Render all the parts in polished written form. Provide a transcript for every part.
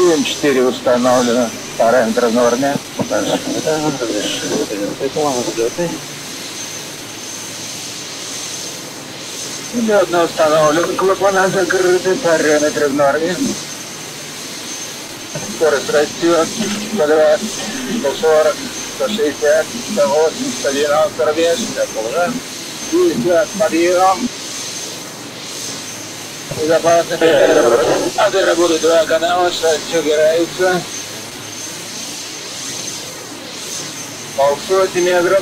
4 установлено. Параметры в норме. Лёдно установлен. Клапана закрыты. Параметры в норме. Скорость растет. 120, 140, 160, 180, 190 вес. Уже. 50 подъем. Безопасность. Отель работает 2 канала. Все играется. Полсотни метров.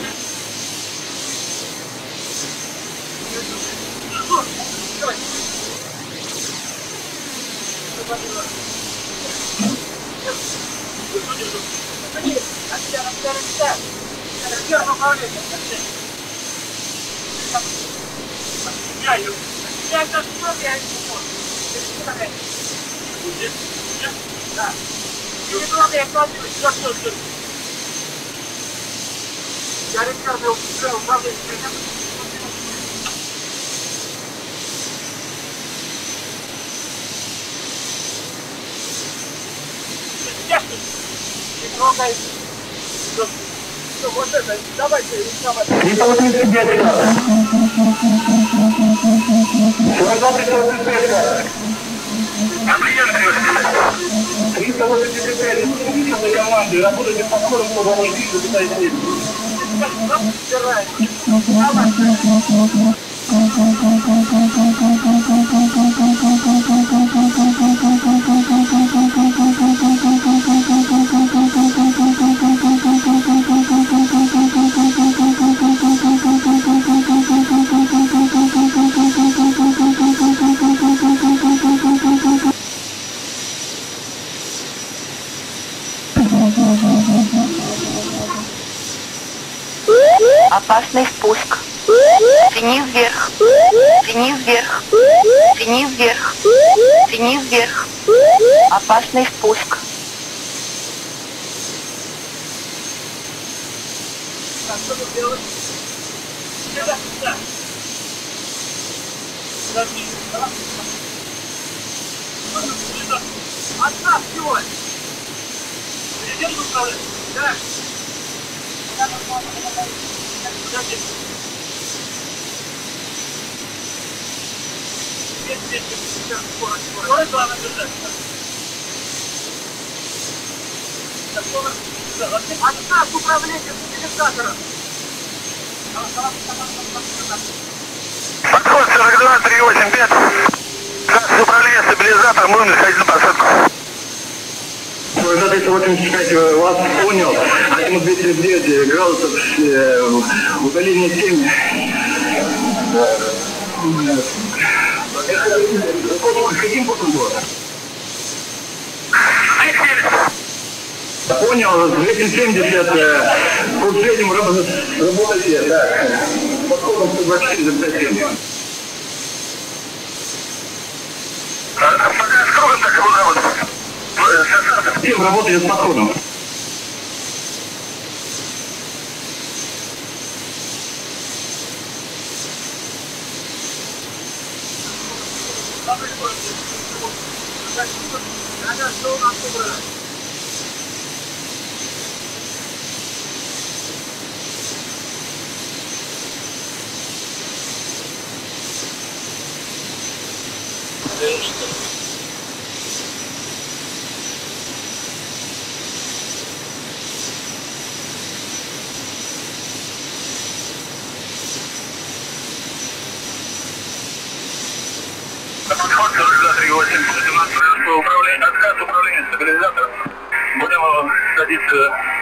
Давайте. 385 команды. Работайте по скорому, чтобы они видели, Опасный спуск. Тяни вверх. Тяни вверх. Тяни вверх. Тяни вверх. Опасный спуск. Что тут делать? Сюда. Отстав всего. Президент управляет? Да. Скорость главное держать. Отстав управление стабилизатора. Подход 42, 385. Как управление стабилизатора, будем заходить на посадку. За 385 вас понял. Азимут 239 градусов, удаление 7. Каким путем было? Понял, 270 по среднему работаете, да. Подходом 124 за 5. Пока с кругом так и буду работать. Всем работает с подходом. Подход 42, 385. Управление, отказ управления стабилизатором. Будем садиться